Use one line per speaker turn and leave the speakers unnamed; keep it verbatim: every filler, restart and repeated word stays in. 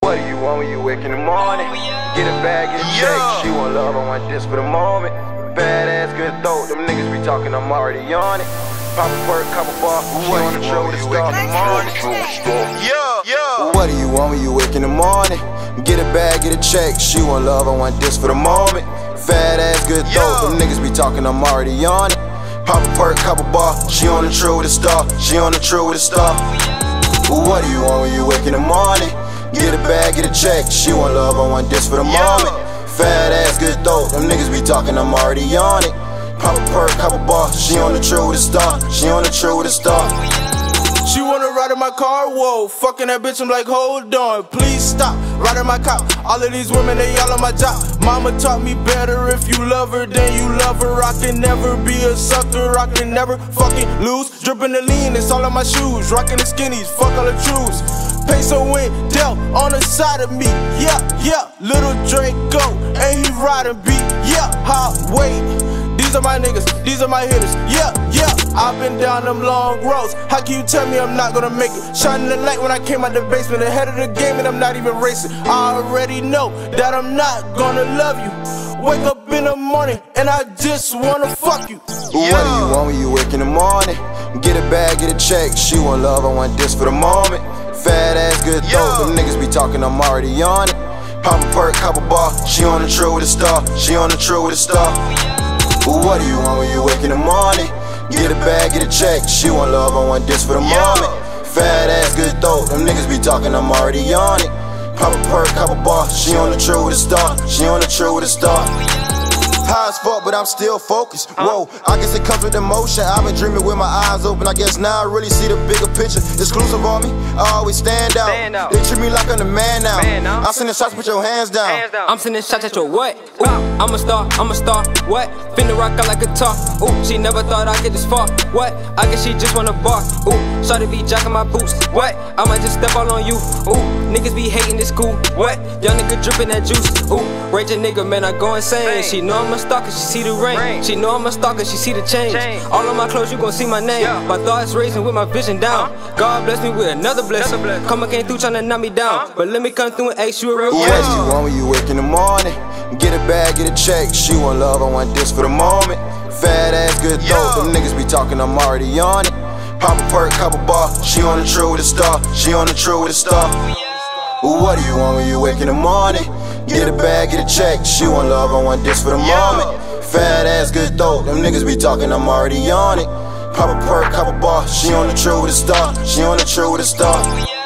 What do you want when you wake in the morning? Get a bag, get a check. She want love, I want this for the moment. Badass, good throat. Them niggas be talking, I'm already on it. Pop a perk, couple bars. She on the show with the start in the morning. Yeah, yeah. What do you want when you wake in the morning? Get a bag, get a check. She want love, I want this for the moment. Fat ass, good throat. Them niggas be talking, I'm already on it. Pop a perk, couple bars. She on the trail with a star. She on the trail with a star. What do you want when you wake in the morning? Get a bag, get a check. She want love, I want this for the moment. Fat ass, good throat. Them niggas be talking, I'm already on it. Pop a perk, couple bars. She on the trail with a star. She on the trail with a star.
She wanna ride in my car, whoa. Fucking that bitch, I'm like, hold on, please stop. Riding my cop, all of these women, they all on my job. Mama taught me better, if you love her, then you love her. I can never be a sucker, I can never fucking lose. Dripping the lean, it's all on my shoes. Rocking the skinnies, fuck all the truths. Peso in Del on the side of me, yeah, yeah. Little Draco, and he riding beat, yeah. Hot weight. These are my niggas, these are my hitters, yeah, yeah. I've been down them long roads. How can you tell me I'm not gonna make it? Shining the light when I came out the basement, ahead of the game, and I'm not even racing. I already know that I'm not gonna love you. Wake up in the morning and I just wanna fuck you.
Yeah. What do you want when you wake in the morning? Get a bag, get a check. She want love, I want this for the moment. Fat ass, good throat. Them niggas be talking, I'm already on it. Pop a perk, couple bar. She on the trail with a star. She on the trail with a star. What do you want when you wake in the morning? Get a bag, get a check. She want love, I want this for the moment. Fat ass, good throat. Them niggas be talking, I'm already on it. Pop a perk, couple bars. She on the trail with a star. She on the trail with a star. High as fuck, but I'm still focused. Whoa, I guess it comes with emotion. I've been dreaming with my eyes open. I guess now I really see the bigger picture. Exclusive on me, I always stand out. Stand out. They treat me like I'm the man now. Man now. I'm sending shots, put your hands down. Hands down.
I'm sending shots at your what? Ooh, I'm a star, I'm a star. What? Finna rock out like a guitar. Ooh, she never thought I'd get this far. What? I guess she just wanna bar. Ooh, shawty be jacking my boots. What? I might just step out on you. Ooh, niggas be hating this cool. What? Young nigga dripping that juice. Ooh, rage a nigga, man, I go insane. She know I'm a stalker, she see the rain. She know I'm a stalker, she see the change. All of my clothes, you gon' see my name. My thoughts raising with my vision down. God bless me with another blessing. Come and came through tryna knock me down, but let me come through and ask you a real question.
What do you want when you wake in the morning? Get a bag, get a check. She want love, I want this for the moment. Fat ass, good throat. Them niggas be talking, I'm already on it. Pop a perk, couple bar. She on the trail with a star. She on the trail with a star. What do you want when you wake in the morning? Get a bag, get a check. She want love, I want this for the moment. Fat ass, good throat. Them niggas be talking, I'm already on it. Pop a perk, couple bar. She on the trail with a star. She on the trail with a star.